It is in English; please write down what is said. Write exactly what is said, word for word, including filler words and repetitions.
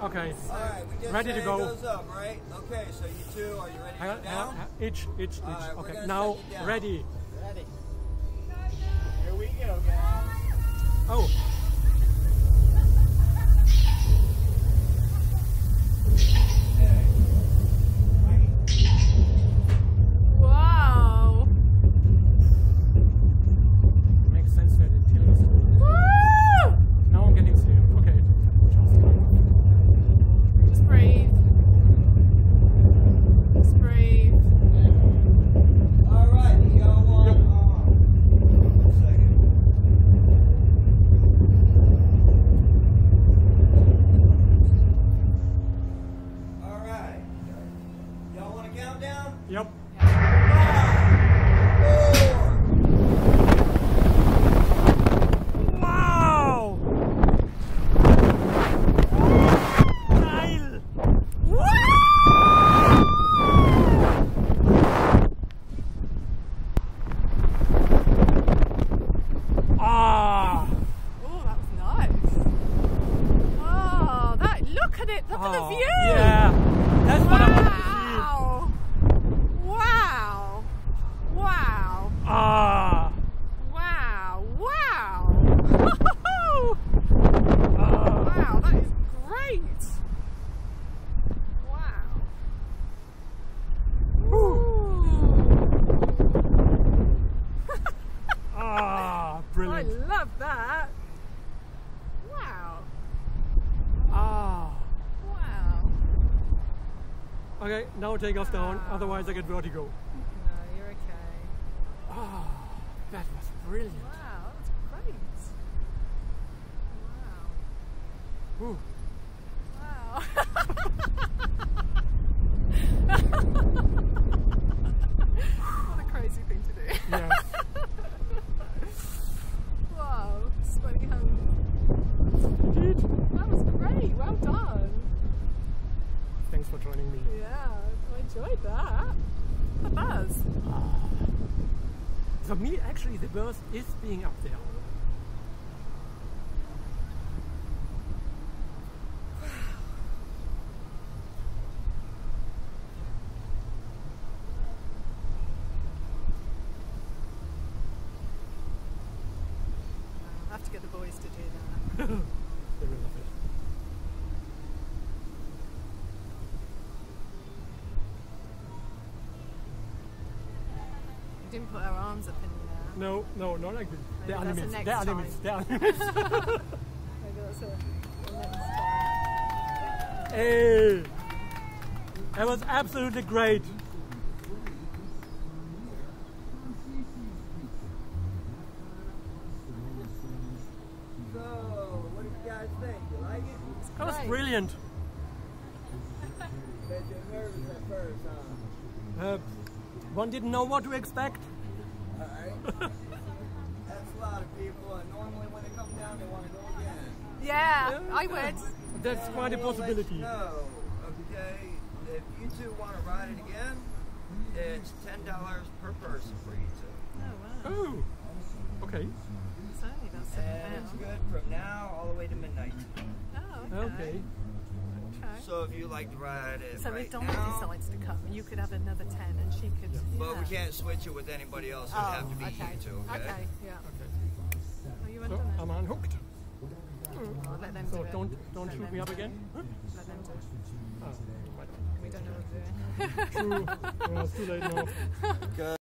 Okay. All right, we just Ready said to go. It goes up, right? Okay, so you two, are you ready to Hang go on, down? hang on, each, each, each. right, we're Okay. gonna Now, set you down. ready. Ready. Here we go, guys. Oh. Wow. Makes sense that it tilts. Woo! Now I'm getting scared. Okay. Just breathe. Just breathe. All right, you got one arm. Second. All right. Y'all want to count down? Yep. Wow! Geil! Ah! Oh, that was nice. Oh, that, look at it. Look at the Oh, view. yeah, that's what I wanted to see. Wow. Wow. Wow. Ah! Wow. Wow. Ah! Wow, that is great. Wow. Ooh. Ah! I Brilliant. love that. Wow. Ah! Wow. Okay, now take us down, otherwise I get vertigo. No, you're okay. Ah! That was brilliant. Wow, that's great. Wow. Ooh. Wow. What a crazy thing to do. Yes. Wow, sweaty hands. Indeed. That was great. Well done. Thanks for joining me. Yeah, I enjoyed that. The buzz. For me, actually, the worst is being up there. I'll have to get the boys to do that. They will love it. We didn't put our arms up in the air. No, no, not like this. There are that's limits. the There are next limits. time. There are limits. Maybe that's a, a next time. Hey! That was absolutely great. So, what do you guys think? You like it? That was Great. brilliant. Bet you're nervous at first, huh? Uh, one didn't know what to expect. All right. That's a lot of people, and normally when they come down, they want to go again. Yeah, I would. That's quite a We'll let possibility. you know, okay? If you two want to ride it again, it's ten dollars per person for you two. Oh, wow. Oh, okay. It's only about seven And it's pounds. good from now all the way to midnight. Oh, Okay. okay. Okay. So if you like to ride it So right if Donna now, decides to come, you could have another ten and she could... but yeah. we can't switch it with anybody else. It would Oh, have to be okay. you two, okay? Okay, yeah. Okay. Are you So under I'm then? unhooked. I'll let them So do it. don't don't Let shoot them me up do it. again. Huh? Let them do it. Ah, right. We don't know what we're doing. True. Oh, it's too late now. Good.